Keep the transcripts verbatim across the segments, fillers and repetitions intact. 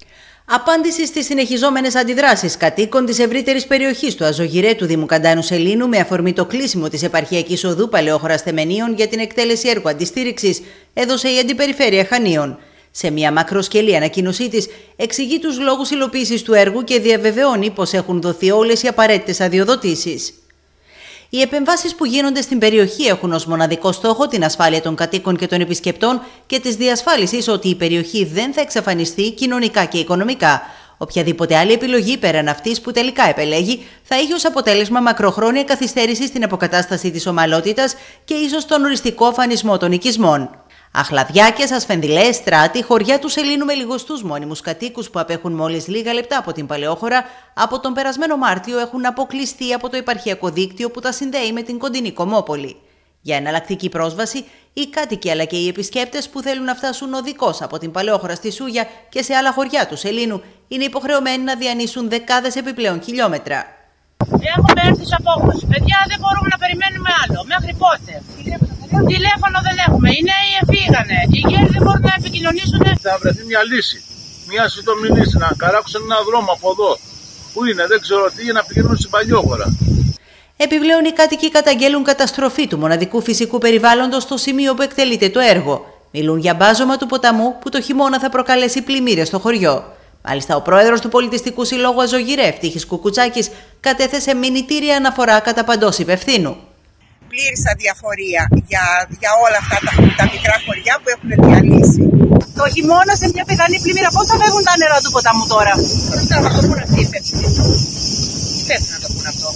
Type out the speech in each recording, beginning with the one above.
Απάντηση στις συνεχιζόμενες αντιδράσεις κατοίκων της ευρύτερης περιοχής του Αζωγυρέ του Δήμου Καντάνου Σελήνου με αφορμή το κλείσιμο της επαρχιακής οδού Παλαιόχωρας Θεμενίων για την εκτέλεση έργου αντιστήριξης, έδωσε η Αντιπεριφέρεια Χανίων. Σε μια μακροσκελή ανακοίνωσή της, εξηγεί τους λόγους υλοποίησης του έργου και διαβεβαιώνει πως έχουν δοθεί όλες οι απαραίτητες αδειοδοτήσεις. Οι επεμβάσεις που γίνονται στην περιοχή έχουν ως μοναδικό στόχο την ασφάλεια των κατοίκων και των επισκεπτών και της διασφάλισης ότι η περιοχή δεν θα εξαφανιστεί κοινωνικά και οικονομικά. Οποιαδήποτε άλλη επιλογή πέραν αυτής που τελικά επελέγει θα έχει ως αποτέλεσμα μακροχρόνια καθυστέρηση στην αποκατάσταση της ομαλότητας και ίσως τον οριστικό αφανισμό των οικισμών. Αχλαδιάκες, Ασφενδυλές, Στράτη, χωριά του Σελήνου με λιγοστούς μόνιμους κατοίκους που απέχουν μόλις λίγα λεπτά από την Παλαιόχωρα, από τον περασμένο Μάρτιο έχουν αποκλειστεί από το επαρχιακό δίκτυο που τα συνδέει με την κοντινή Κομμόπολη. Για εναλλακτική πρόσβαση, οι κάτοικοι αλλά και οι επισκέπτες που θέλουν να φτάσουν οδικώς από την Παλαιόχωρα στη Σούγια και σε άλλα χωριά του Σελήνου είναι υποχρεωμένοι να διανύσουν δεκάδες επιπλέον χιλιόμετρα. Έχουμε έρθει σε απόγνωση. Παιδιά, δεν μπορούμε να περιμένουμε άλλο. Μέχρι πότε? Τηλέφωνο δεν έχουμε. Οι νέοι εφήγανε. Οι γέροι δεν μπορούν να επικοινωνήσουν. Θα βρεθεί μια λύση. Μια σύντομη λύση. Να καράξουν ένα δρόμο από εδώ. Πού είναι, δεν ξέρω τι, για να πηγαίνουν στην Παλαιόχωρα. Επιπλέον, οι κάτοικοι καταγγέλουν καταστροφή του μοναδικού φυσικού περιβάλλοντος στο σημείο που εκτελείται το έργο. Μιλούν για μπάζωμα του ποταμού που το χειμώνα θα προκαλέσει πλημμύρες στο χωριό. Μάλιστα, ο πρόεδρος του Πολιτιστικού Συλλόγου Αζωγυρέ, Ευτύχης Κουκουτσάκης, κατέθεσε μηνυτήρια αναφορά κατά παντός υπευθύνου. Πλήρης αδιαφορία για, για όλα αυτά τα, τα μικρά χωριά που έχουν διαλύσει. Το χειμώνα σε μια πιθανή πλημμύρα, πώς θα φεύγουν τα νερά του ποταμού τώρα? Θα το πούν αυτοί οι υπεύθυνοι. Υπεύθυνοι να το πούν αυτό.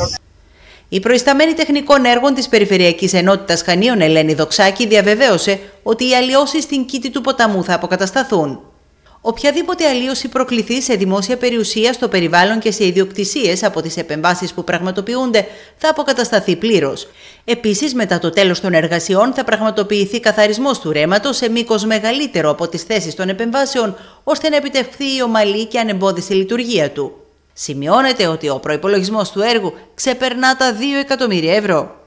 Η προϊσταμένη τεχνικών έργων της Περιφερειακής Ενότητας Χανίων, Ελένη Δοξάκη, διαβεβαίωσε ότι οι αλλοιώσεις στην κήτη του ποταμού θα αποκατασταθούν. Οποιαδήποτε αλλίωση προκληθεί σε δημόσια περιουσία, στο περιβάλλον και σε ιδιοκτησίες από τις επεμβάσεις που πραγματοποιούνται θα αποκατασταθεί πλήρως. Επίσης, μετά το τέλος των εργασιών θα πραγματοποιηθεί καθαρισμός του ρέματος σε μήκος μεγαλύτερο από τις θέσεις των επεμβάσεων, ώστε να επιτευχθεί η ομαλή και ανεμπόδιστη λειτουργία του. Σημειώνεται ότι ο προϋπολογισμός του έργου ξεπερνά τα δύο εκατομμύρια ευρώ.